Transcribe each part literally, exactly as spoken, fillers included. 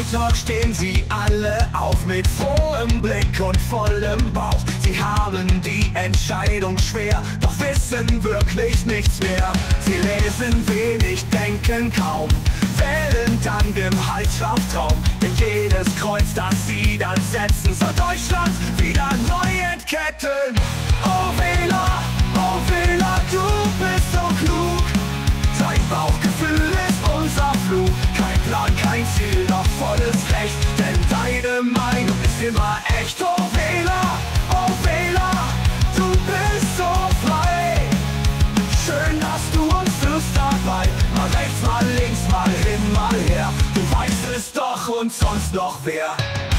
Montag stehen sie alle auf mit frohem Blick und vollem Bauch. Sie haben die Entscheidung schwer, doch wissen wirklich nichts mehr. Sie lesen wenig, denken kaum, wählen dann im Halsschlaftraum. Denn jedes Kreuz, das sie dann setzen, soll Deutschland wieder neu entketten. Oh Wähler, oh Wähler, du bist so klug. Dein Bauchgefühl ist unser Flug. Kein Plan, kein Ziel, doch volles Recht. Denn deine Meinung ist immer echt. Oh Wähler, oh Wähler, du bist so frei. Schön, dass du uns führst dabei. Mal rechts, mal links, mal hin, mal her. Du weißt es doch und sonst noch wer.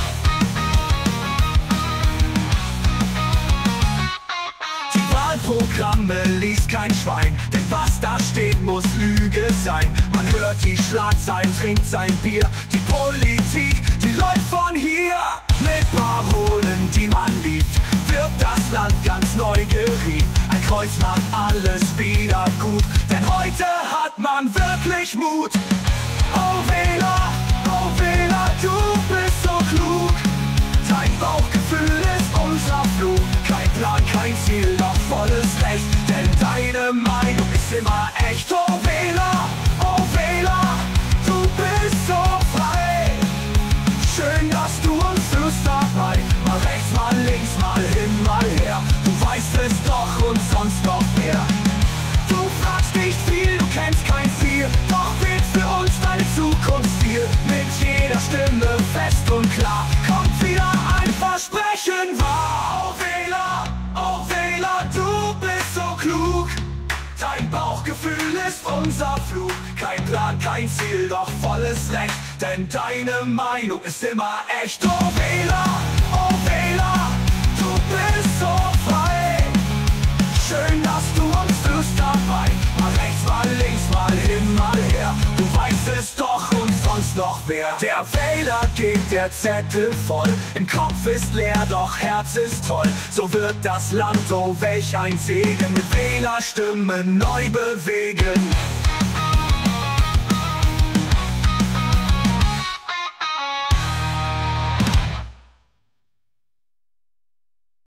Wahlprogramme liest kein Schwein, denn was da steht, muss Lüge sein. Man hört die Schlagzeilen, trinkt sein Bier. Die Politik, die läuft von hier. Mit Parolen, die man liebt, wird das Land ganz neu gerieben. Ein Kreuz macht alles wieder gut, denn heute hat man wirklich Mut. Oh Wähler, oh Wähler, du bist so klug. Dein Bauchgefühl ist unser Flug. Kein Plan, kein Ziel, doch volles Recht. Denn deine Meinung ist immer echt. Oh Wähler, oh Wähler, du bist so frei. Schön, dass du uns führst dabei. Mal rechts, mal links, mal hin, mal her. Du weißt es doch und sonst noch mehr. Du fragst nicht viel, du kennst kein Ziel, doch wählt für uns deine Zukunft viel. Mit jeder Stimme fest und klar kommt wieder ein Versprechen wahr. Oh Wähler, oh Wähler, du bist so klug. Dein Bauchgefühl ist unser Flug. Kein Plan, kein Ziel, doch volles Recht. Denn deine Meinung ist immer echt. Oh Wähler, oh Wähler, du bist so frei. Schön, dass du uns führst dabei. Mal rechts, mal links, mal hin, mal her. Du weißt es doch und sonst noch wer. Der Wähler geht der Zettel voll. Im Kopf ist leer, doch Herz ist toll. So wird das Land, oh welch ein Segen, mit Wählerstimmen neu bewegen.